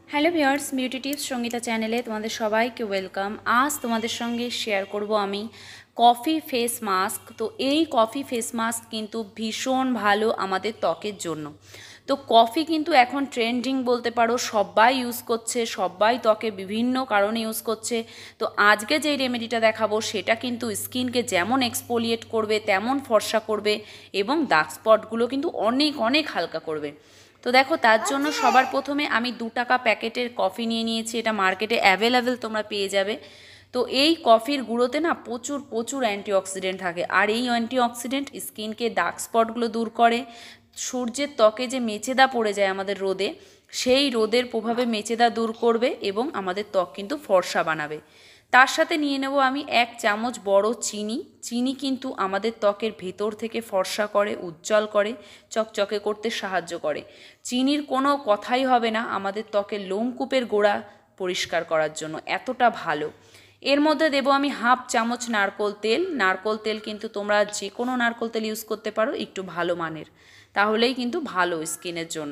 Hello viewers, beauty tips Sangeeta চ্যানেলে তোমাদের সবাইকে ওয়েলকাম। আজ তোমাদের সঙ্গে শেয়ার করব আমি কফি ফেস মাস্ক। তো এই কফি ফেস মাস্ক কিন্তু ভীষণ ভালো আমাদের ত্বকের জন্য। তো কফি কিন্তু এখন ট্রেন্ডিং বলতে পারো, সবাই ইউজ করছে, সবাই ত্বকে বিভিন্ন কারণে ইউজ করছে। তো আজকে যে রেমেডিটা দেখাবো সেটা কিন্তু স্কিনকে যেমন এক্সফোলিয়েট করবে তেমন ফর্সা করবে এবং ডার্ক স্পটগুলো কিন্তু অনেক অনেক হালকা করবে। তো দেখো, তার জন্য সবার প্রথমে আমি 2 টাকা প্যাকেটের কফি নিয়ে নিয়েছি। এটা মার্কেটে অ্যাভেলেবেল তোমরা পেয়ে যাবে। তো এই কফির গুঁড়োতে না প্রচুর প্রচুর অ্যান্টিঅক্সিডেন্ট থাকে, আর এই অ্যান্টিঅক্সিডেন্ট স্কিনকে ডার্ক স্পটগুলো দূর করে। সূর্যের ত্বকে যে মেচেদা পড়ে যায় আমাদের রোদে, সেই রোদের প্রভাবে মেচেদা দূর করবে এবং আমাদের ত্বক কিন্তু ফর্সা বানাবে। তার সাথে নিয়ে নেব আমি 1 চামচ বড় চিনি। চিনি কিন্তু আমাদের ত্বকের ভেতর থেকে ফর্সা করে, উজ্জ্বল করে, চকচকে করতে সাহায্য করে। চিনির কোনো কথাই হবে না আমাদের ত্বকের লোমকূপের গোড়া পরিষ্কার করার জন্য, এতটা ভালো। এর মধ্যে দেব আমি 1/2 চামচ নারকোল তেল। নারকোল তেল কিন্তু তোমরা যে কোনো নারকোল তেল ইউজ করতে পারো, একটু ভালো মানের, তাহলেই কিন্তু ভালো স্কিনের জন্য।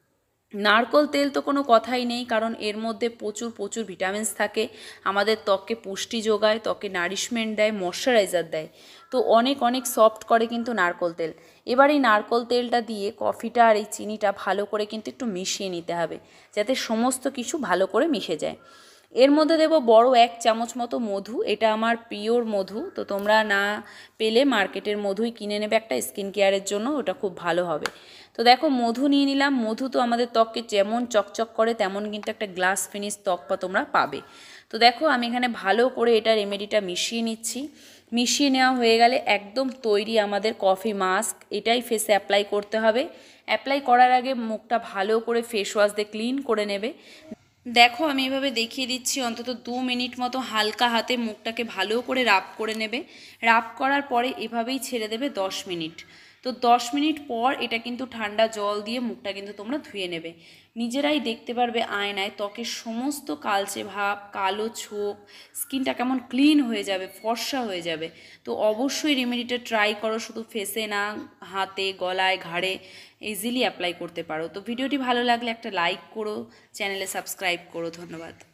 নারকোল তেল তো কোনো কথাই নেই, কারণ এর মধ্যে প্রচুর প্রচুর ভিটামিনস থাকে, আমাদের ত্বককে পুষ্টি যোগায়, ত্বকে নারিশমেন্ট দেয়, ময়শ্চারাইজার দেয়। তো অনেক অনেক সফট করে কিন্তু নারকোল তেল। এবার এই নারকোল তেলটা দিয়ে কফিটা আর এই চিনিটা ভালো করে কিন্তু একটু মিশিয়ে নিতে হবে, যাতে সমস্ত কিছু ভালো করে মিশে যায়। এর মধ্যে দেব বড় 1 চামচ মতো মধু। এটা আমার পিওর মধু, তো তোমরা না পেলে মার্কেটের মধুই কিনে নেবে একটা স্কিন কেয়ারের জন্য, ওটা খুব ভালো হবে। তো দেখো, মধু নিয়ে নিলাম। মধু তো আমাদের ত্বককে যেমন চকচক করে তেমন কিন্তু একটা গ্লাস ফিনিশ ত্বক তোমরা পাবে। তো দেখো, আমি এখানে ভালো করে এটা রেমেডিটা মিশিয়ে নিচ্ছি। মিশিয়ে নেওয়া হয়ে গেলে একদম তৈরি আমাদের কফি মাস্ক। এটাই ফেসে অ্যাপ্লাই করতে হবে। অ্যাপ্লাই করার আগে মুখটা ভালো করে ফেস ওয়াশ দিয়ে ক্লিন করে নেবে। দেখো, আমি এভাবে দেখিয়ে দিচ্ছি, অন্তত 2 মিনিট মতো হালকা হাতে মুখটাকে ভালো করে রাব করে নেবে। রাব করার পরে এভাবেই ছেড়ে দেবে 10 মিনিট। তো 10 মিনিট পর এটা কিন্তু ঠান্ডা জল দিয়ে মুখটা কিন্তু তোমরা ধুয়ে নেবে। নিজেরাই দেখতে পারবে আয়নায় ত্বকের সমস্ত কালচে ভাব, কালো ছোপ, স্কিনটা কেমন ক্লিন হয়ে যাবে, ফর্সা হয়ে যাবে। তো অবশ্যই রেমেডিটা ট্রাই করো, শুধু ফেসে না, হাতে, গলায়, ঘাড়ে ইজিলি অ্যাপ্লাই করতে পারো। তো ভিডিওটি ভালো লাগলে একটা লাইক করো, চ্যানেলে সাবস্ক্রাইব করো। ধন্যবাদ।